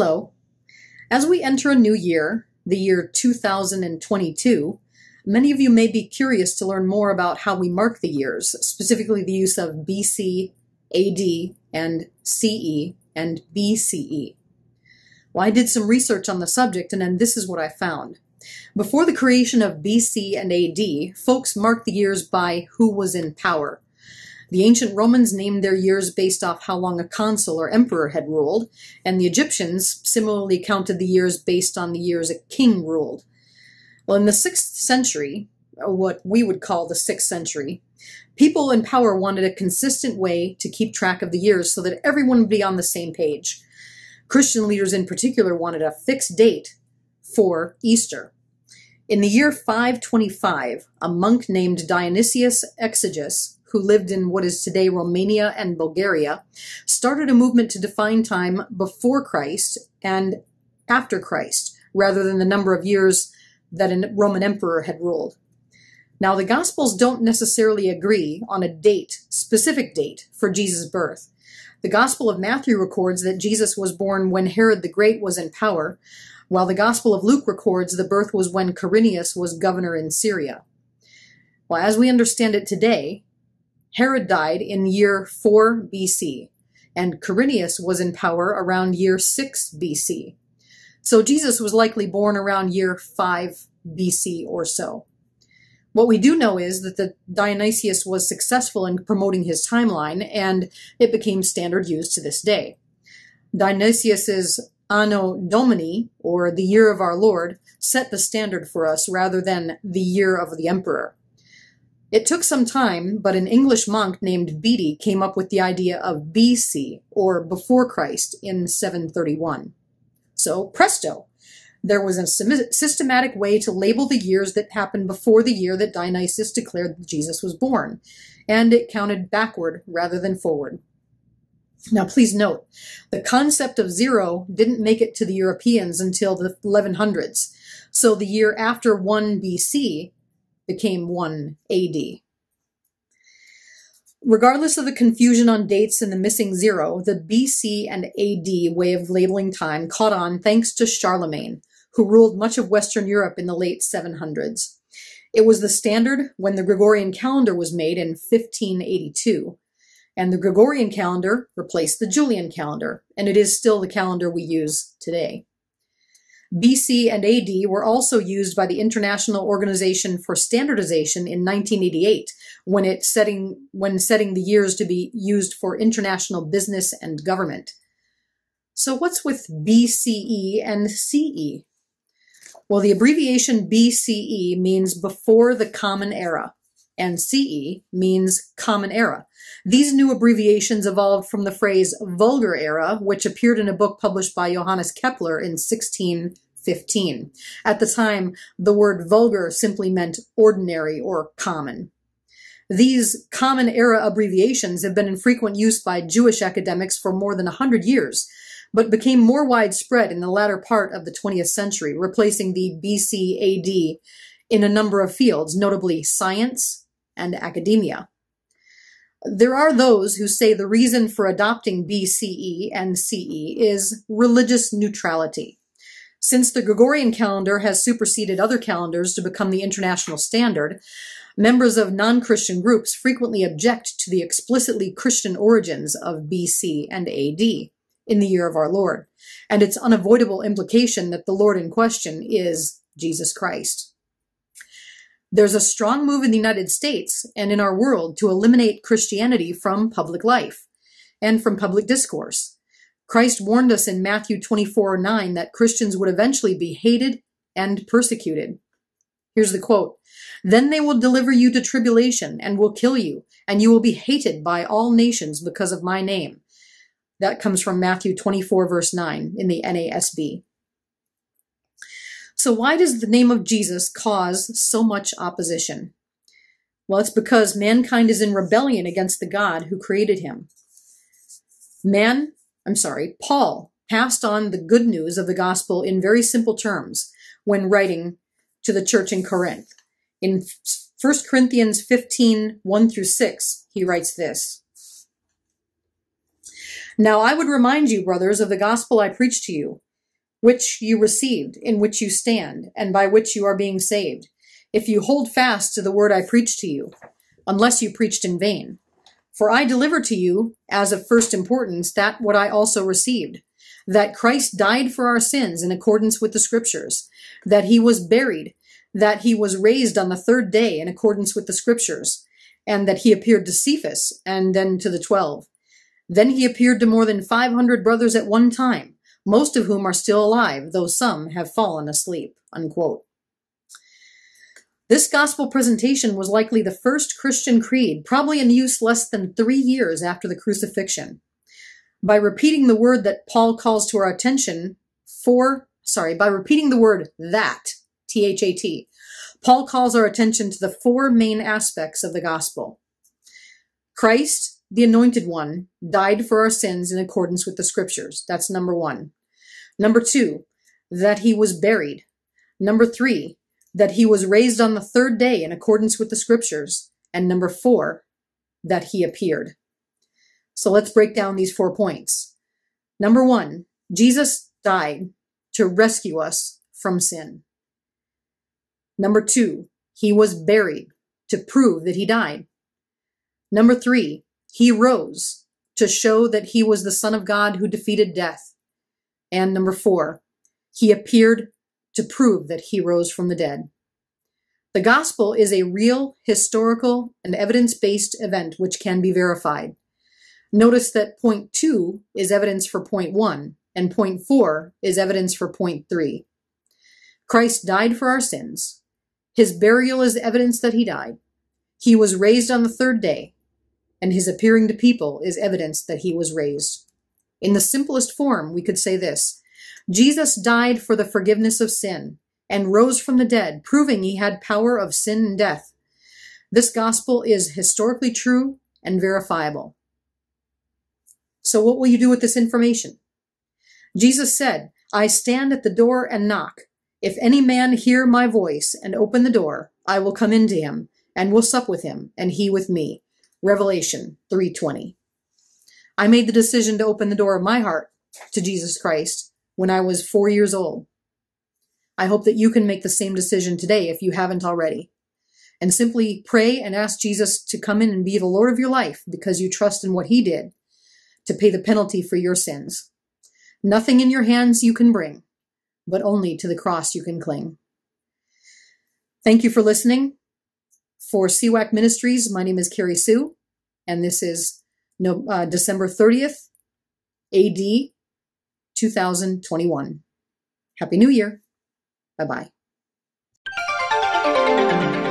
Hello. As we enter a new year, the year 2022, many of you may be curious to learn more about how we mark the years, specifically the use of B.C., A.D., and C.E., and B.C.E. Well, I did some research on the subject, and then this is what I found. Before the creation of B.C. and A.D., folks marked the years by who was in power. The ancient Romans named their years based off how long a consul or emperor had ruled, and the Egyptians similarly counted the years based on the years a king ruled. Well, in the 6th century, what we would call the 6th century, people in power wanted a consistent way to keep track of the years so that everyone would be on the same page. Christian leaders in particular wanted a fixed date for Easter. In the year 525, a monk named Dionysius Exiguus, who lived in what is today Romania and Bulgaria, started a movement to define time before Christ and after Christ, rather than the number of years that a Roman emperor had ruled. Now, the Gospels don't necessarily agree on a specific date for Jesus' birth. The Gospel of Matthew records that Jesus was born when Herod the Great was in power, while the Gospel of Luke records the birth was when Quirinius was governor in Syria. Well, as we understand it today, Herod died in year 4 BC, and Quirinius was in power around year 6 BC. So Jesus was likely born around year 5 BC or so. What we do know is that the Dionysius was successful in promoting his timeline, and it became standard use to this day. Dionysius's Anno Domini, or the year of our Lord, set the standard for us rather than the year of the emperor. It took some time, but an English monk named B.C.E. came up with the idea of B.C., or before Christ, in 731. So, presto! There was a systematic way to label the years that happened before the year that Dionysius declared that Jesus was born, and it counted backward rather than forward. Now, please note, the concept of zero didn't make it to the Europeans until the 1100s, so the year after 1 B.C. became 1 A.D. Regardless of the confusion on dates and the missing zero, the B.C. and A.D. way of labeling time caught on thanks to Charlemagne, who ruled much of Western Europe in the late 700s. It was the standard when the Gregorian calendar was made in 1582, and the Gregorian calendar replaced the Julian calendar, and it is still the calendar we use today. B.C. and A.D. were also used by the International Organization for Standardization in 1988 when setting the years to be used for international business and government. So what's with B.C.E. and C.E.? Well, the abbreviation B.C.E. means before the Common Era, and C.E. means Common Era. These new abbreviations evolved from the phrase Vulgar Era, which appeared in a book published by Johannes Kepler in 1615. At the time, the word vulgar simply meant ordinary or common. These Common Era abbreviations have been in frequent use by Jewish academics for more than 100 years, but became more widespread in the latter part of the 20th century, replacing the B.C.A.D. in a number of fields, notably science and academia. There are those who say the reason for adopting B.C.E. and C.E. is religious neutrality. Since the Gregorian calendar has superseded other calendars to become the international standard, members of non-Christian groups frequently object to the explicitly Christian origins of B.C. and A.D. in the year of our Lord, and its unavoidable implication that the Lord in question is Jesus Christ. There's a strong move in the United States and in our world to eliminate Christianity from public life and from public discourse. Christ warned us in Matthew 24:9 that Christians would eventually be hated and persecuted. Here's the quote, "Then they will deliver you to tribulation and will kill you, and you will be hated by all nations because of my name." That comes from Matthew 24, verse 9 in the NASB. So why does the name of Jesus cause so much opposition? Well, it's because mankind is in rebellion against the God who created him. Paul passed on the good news of the gospel in very simple terms when writing to the church in Corinth. In 1 Corinthians 15, 1-6, he writes this, "Now I would remind you, brothers, of the gospel I preached to you, which you received, in which you stand, and by which you are being saved, if you hold fast to the word I preached to you, unless you preached in vain. For I delivered to you, as of first importance, that what I also received, that Christ died for our sins in accordance with the Scriptures, that he was buried, that he was raised on the third day in accordance with the Scriptures, and that he appeared to Cephas, and then to the 12. Then he appeared to more than 500 brothers at one time, most of whom are still alive, though some have fallen asleep." Unquote. This gospel presentation was likely the first Christian creed, probably in use less than 3 years after the crucifixion. By repeating the word that Paul calls to our attention by repeating the word that, T-H-A-T, Paul calls our attention to the 4 main aspects of the gospel. Christ, the Anointed One, died for our sins in accordance with the Scriptures. That's number 1. Number 2, that he was buried. Number 3, that he was raised on the third day in accordance with the Scriptures. And number 4, that he appeared. So let's break down these 4 points. Number 1, Jesus died to rescue us from sin. Number 2, he was buried to prove that he died. Number 3, he rose to show that he was the Son of God who defeated death. And number 4, he appeared to prove that he rose from the dead. The gospel is a real, historical, and evidence-based event which can be verified. Notice that point 2 is evidence for point 1, and point 4 is evidence for point 3. Christ died for our sins. His burial is evidence that he died. He was raised on the third day, and his appearing to people is evidence that he was raised. In the simplest form, we could say this: Jesus died for the forgiveness of sin and rose from the dead, proving he had power of sin and death. This gospel is historically true and verifiable. So what will you do with this information? Jesus said, "I stand at the door and knock. If any man hear my voice and open the door, I will come into him and will sup with him, and he with me." Revelation 3:20. I made the decision to open the door of my heart to Jesus Christ when I was 4 years old. I hope that you can make the same decision today if you haven't already. And simply pray and ask Jesus to come in and be the Lord of your life because you trust in what he did to pay the penalty for your sins. Nothing in your hands you can bring, but only to the cross you can cling. Thank you for listening. For CWAC Ministries, my name is Carrie Sue, and this is December 30th, AD 2021. Happy New Year. Bye-bye.